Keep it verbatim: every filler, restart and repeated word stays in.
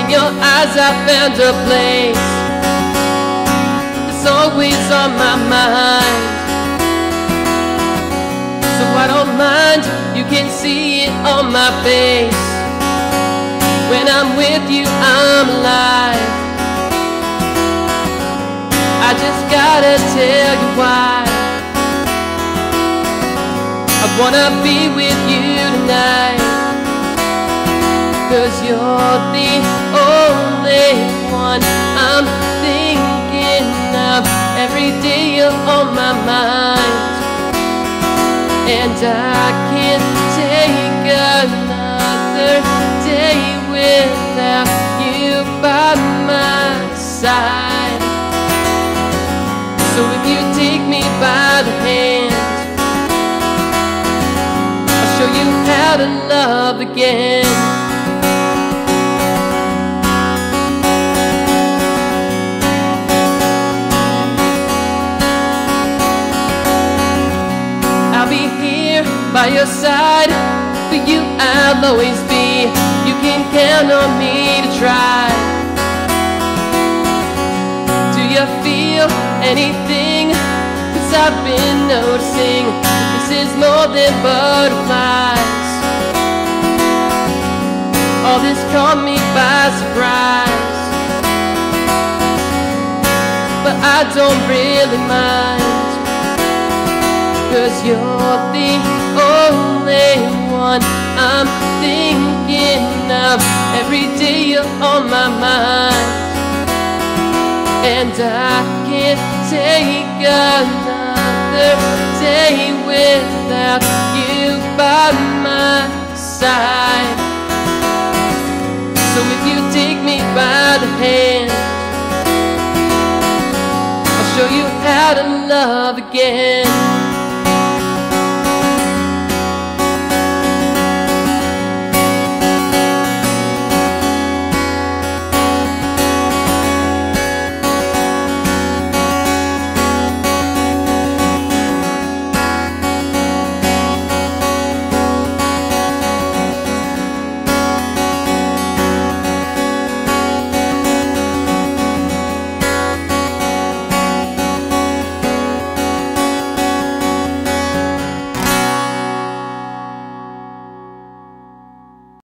In your eyes I found a place. It's always on my mind. So I don't mind, you can see it on my face. When I'm with you, I'm alive. I just gotta tell you why. I wanna be with you tonight, 'cause you're the only one I'm thinking of. Every day you're on my mind, and I can't take another day without you by my side. So if you take me by the hand, I'll show you how to love again. I'll be here by your side. For you I'll always be. You can count on me to try. Do you feel anything? 'Cause I've been noticing this is more than butterflies. All this caught me by surprise, but I don't really mind, 'cause you're the only one I'm thinking of. Every day you're on my mind, and I can't take another day without you by my side. So if you take me by the hand, I'll show you how to love again.